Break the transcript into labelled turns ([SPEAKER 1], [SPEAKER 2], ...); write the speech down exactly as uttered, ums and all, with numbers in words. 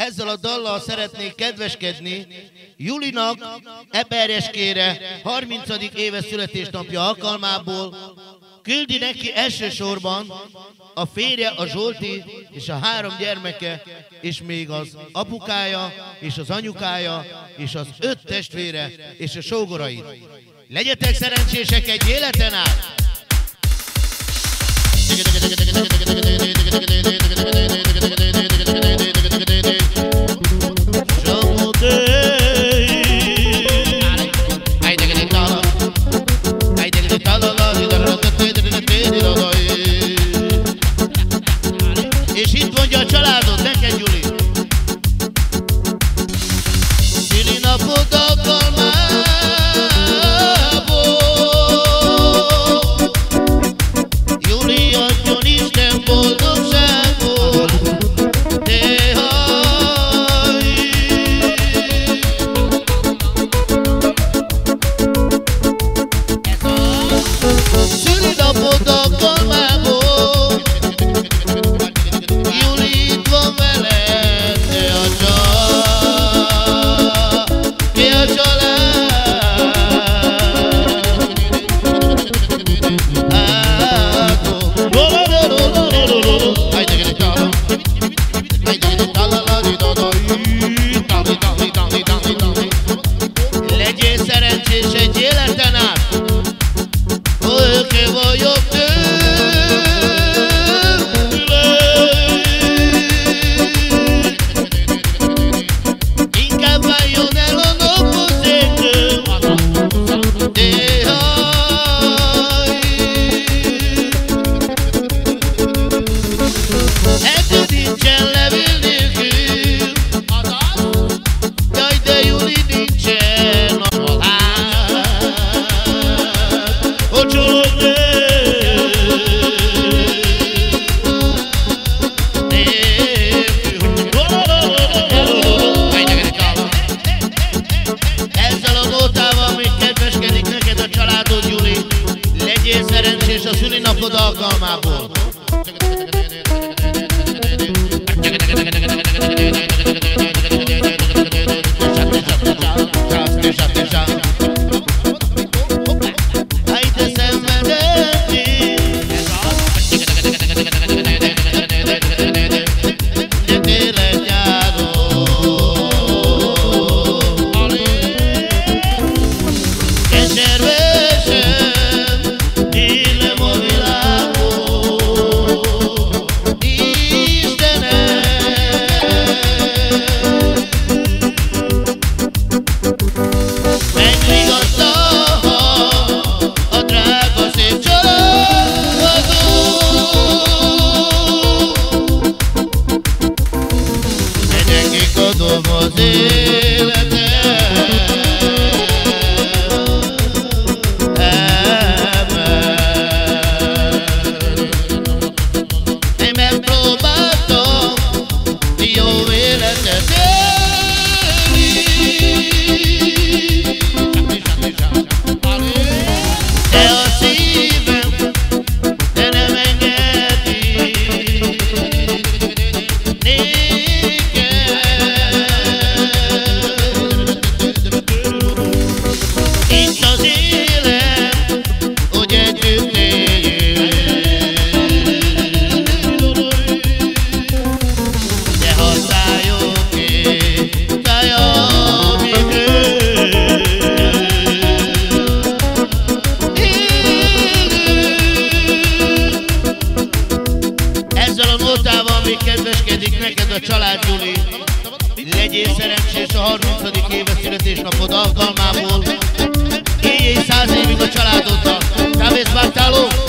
[SPEAKER 1] ezzel a dallal szeretnék kedveskedni Julinak eperjeskére harmincadik éves születésnapja alkalmából. Küldi neki elsősorban a férje, a Zsolti, és a három gyermeke, és még az apukája, és az anyukája, és az öt testvére, és a sógorait. Legyetek szerencsések egy életen át! És itt mondja a családod, neked, Gyuli. Gyuli napod alkalmából, Gyuli adjon Isten boldogságból, de haj. Gyuli napod alkalmából, legyél szerencsés egy életen át, hogy vagyok inkább váljon el a napot égő, de haj. Ettől nincsen levél nélkül, jaj, de Juli nincsen a halál, hogy csolog ezzel a nótával még kedveskedik neked a családod, Juli. Legyél szerencsés a szülinapod alkalmából. Az életem én megpróbáltam jó életet élni, de a szívem de nem engedi kedveskedik neked a család, Gyuli. Legyél szerencsés a harmincadik éves születésnapod alkalmából. Éljél száz évig a családoddal. Kávész vágtáló!